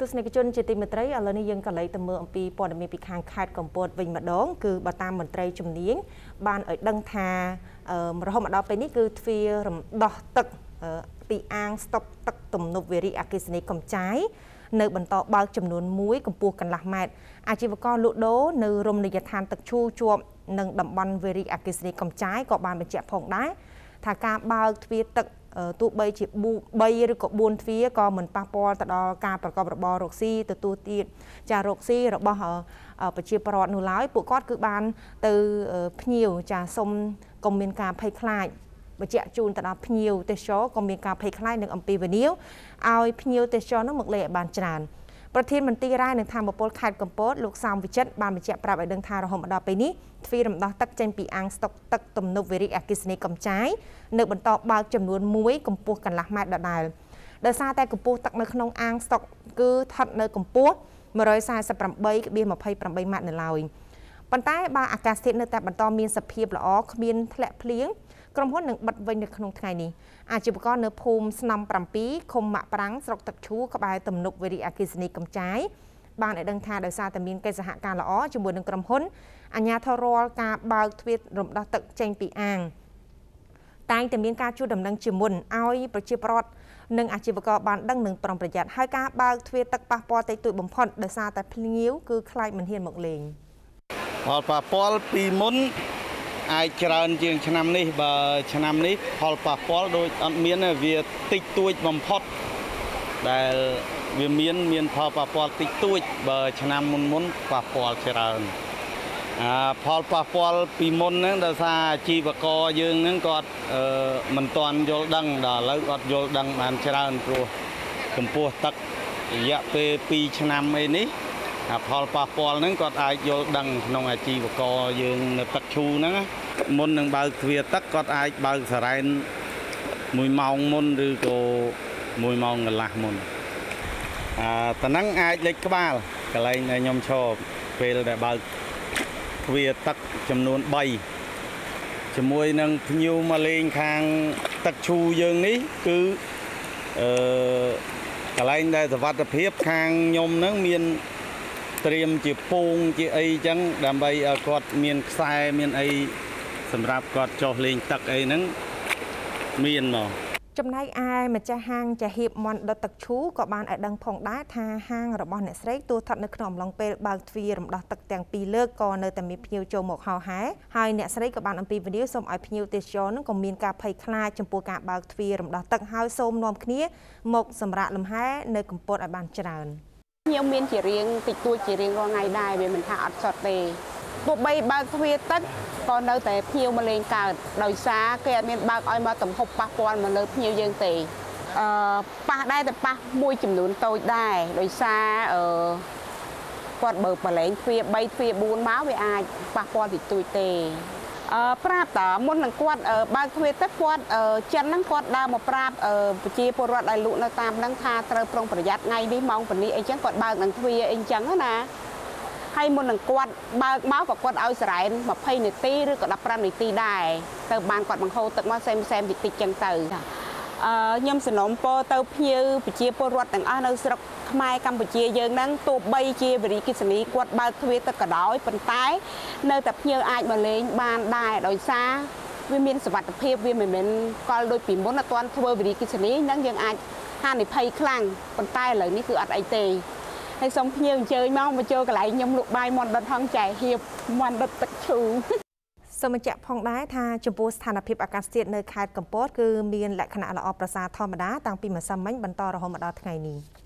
ទស្សនិកជនជាទីមេត្រីឥឡូវនេះយើងក៏លេខទៅមើលអំពីព័ត៌មានពីខាងខេត្តកំពតវិញម្ដងគឺបើតាមមន្ត្រីជំនាញបានឲ្យដឹងថារហូតមកដល់ពេលនេះគឺទ្វាររំដោះទឹកពីអាងស្តុកទឹកទំនប់វារីអគ្គិសនីកំចាយនៅបន្តបើកចំនួន1កម្ពស់កន្លះម៉ែត្រអាជីវករលក់ដូរនៅរមណីយដ្ឋានទឹកឈូជាប់នឹងតំបន់វារីអគ្គិសនីកំចាយក៏បានបញ្ជាក់ផងដែរថាការបើកទ្វារទឹកទោះបីជា3ឬក៏4ទ្វារក៏មិនប៉ះពាល់ទៅដល់ការប្រកបរបររកស៊ីទទួលទានចារកស៊ីរបស់ប្រជាពលរដ្ឋនោះឡើយពួកគាត់គឺបានទៅភ្ញៀវចាសុំកុំមានការភ័យខ្លាចបញ្ជាក់ជូនទៅដល់ភ្ញៀវទេសចរក៏មានការភ័យខ្លាចនឹងអំពីវិនិយោគឲ្យភ្ញៀវទេសចរនោះមកលេងឲ្យបានច្រើនប្រធានមន្ត្រីរាយនឹងធម្មពលខេត្តកំពតលោកសោមវិចិត្របានបញ្ជាក់ប្រាប់ឲ្យដឹងថារហូតមកដល់ពេលនេះទ្វាររំដោះទឹកចេញពីអាងស្តុកទឹកទំនប់វារីអគ្គិសនីកំចាយនៅបន្តបើកចំនួន1កម្ពស់កន្លះម៉ែត្រដដែលដោយសារតែកម្ពស់ទឹកនៅក្នុងអាងស្តុកគឺស្ថិតនៅកម្ពស់ 148.28 ម៉ែត្រនៅឡើយប៉ុន្តែបើអាកាសធាតុនៅតែបន្តមានសភាពល្អគ្មានធ្លាក់ភ្លៀងក្រុមហ៊ុននឹងបិទវិញនៅក្នុងថ្ងៃនេះអាជីវករនៅភូមិស្នំ7ឃុំម៉ាក់ប្រាំងស្រុកទឹកឈូក្បែរទំនប់វារីអគ្គិសនីកំចាយបានឲ្យដឹងថាដោយសារតែមានកិច្ចសហការល្អជាមួយនឹងក្រុមហ៊ុនអាជ្ញាធររាល់ការបើកទ្វាររំដោះទឹកចេញពីអាងតែងតែមានការជួលដំណឹងជាមុនឲ្យប្រជាពលរដ្ឋនិងអាជីវករបានដឹងនិងប្រុងប្រយ័ត្នហើយការបើកទ្វារទឹកប៉ះពាល់តិចតួចបំផុតដោយសារតែភ្ញៀវគឺខ្លាចមិនហ៊ានមកលេងផលប៉ះពាល់ពីមុនអាចច្រើនជាងឆ្នាំនេះបើឆ្នាំនេះផលប៉ះពាល់ដូចអត់មានវាតិចតួចបំផុតដែលវាមានផលប៉ះពាល់តិចតួចបើឆ្នាំមុនប៉ះពាល់ច្រើនផលប៉ះពាល់ពីមុនហ្នឹងដោយសារអាជីវករយើងហ្នឹងគាត់មិនទាន់យល់ដឹងដល់ឥឡូវគាត់យល់ដឹងបានច្រើនព្រោះកម្ពស់ទឹករយៈពេល2ឆ្នាំអីនេះផលប៉ះពាល់ហ្នឹងគាត់អាចយល់ដឹងក្នុងអាជីវករយើងនៅទឹកឈូហ្នឹងមុននឹងបើកទ្វារទឹកគាត់អាចបើកសារ៉ែន1ម៉ោងមុនឬក៏1ម៉ោងកន្លះមុនតើហ្នឹងអាចលេចក្បាលកន្លែងដែលខ្ញុំឈរពេលដែលបើកទ្វារទឹកចំនួន3ជាមួយនឹងភ្ញៀវមកលេងខាងទឹកឈូយើងនេះគឺកន្លែងដែលសុវត្ថិភាពខាងខ្ញុំហ្នឹងមានត្រៀមជាពងជាអីចឹងដើម្បីឲ្យគាត់មានខ្សែមានអីសម្រាប់គាត់ចុះលេងទឹកអីហ្នឹងមានមកចំណែកឯម្ចាស់ហាងចាហៀបមន់ដុតទឹកឈូក៏បានឲ្យដឹងផងដែរថាហាងរបស់អ្នកស្រីទោះស្ថិតនៅក្នុងអំឡុងពេលបើកទ្វាររំដោះទឹកទាំង2លើកក៏នៅតែមានភ្ញៀវចូលមកហោហែហើយអ្នកស្រីក៏បានអំពាវនាវសូមឲ្យភ្ញៀវទេសចរនឹងក៏មានការភ័យខ្លាចចំពោះការបើកទ្វាររំដោះទឹកហើយសូមនាំគ្នាមកសម្រាកលំហែនៅកំពតឲ្យបានច្រើនខ្ញុំមានជារៀងតិចតួចជារៀងរាល់ថ្ងៃដែរវាមិនថាអត់សុទ្ធទេទោះបីបើកទ្វារទឹកក៏នៅតែភ្ញៀវមកលេងកើតដោយសារគេអត់មានបើកឲ្យមកទំហប់ប៉ះពាល់មកលើភ្ញៀវយើងទេប៉ះដែរតែប៉ះមួយចំនួនតូចដែរដោយសារគាត់បើកបលែងទ្វារ3ទ្វារ4មកវាអាចប៉ះពាល់តិចតួចទេប្រាប់តើមុននឹងគាត់បើកទ្វារទឹកគាត់ចិនហ្នឹងគាត់ដើរមកប្រាប់ប្រជាពលរដ្ឋដែលលក់នៅតាមហ្នឹងថាត្រូវប្រុងប្រយ័ត្នថ្ងៃនេះម៉ោងប៉ុណ្នេះអីចឹងគាត់បើកនឹងទ្វារអីចឹងណាហើយមុននឹងគាត់បើកមកក៏គាត់ឲ្យសារ៉ែន20នាទីឬក៏15នាទីដែរទៅបានគាត់បង្ហូរទឹកមកសែមតិចចឹងទៅខ្ញុំសំណូមពរទៅភ្ញៀវប្រជាពលរដ្ឋទាំងអស់នៅស្រុកខ្មែរកម្ពុជាយើងហ្នឹងទោះបីជាវិរិយកិច្ចនីគាត់បើកទ្វារទឹកក៏ដោយប៉ុន្តែនៅតែភ្ញៀវអាចមកលេងបានដែរដោយសារវាមានសុវត្ថិភាពវាមិនមែនកលដូចពីមុនអត់ទាន់ធ្វើវិរិយកិច្ចនីហ្នឹងយើងអាចហានិភ័យខ្លាំងប៉ុន្តែឥឡូវនេះគឺអត់អីទេហើយសូមភ្ញៀវអញ្ជើញមកចូលកន្លែងខ្ញុំលក់បាយមាន់ដុតហងចែហៀបមាន់ដុតទឹកឈូសូមបញ្ជាក់ផងដែរថាចំពោះស្ថានភាពអាកាសធាតុនៅខេត្តកំពតគឺមានលក្ខណៈល្អប្រសើរធម្មតាតាំងពីម្សិលមិញបន្តរហូតមកដល់ថ្ងៃនេះ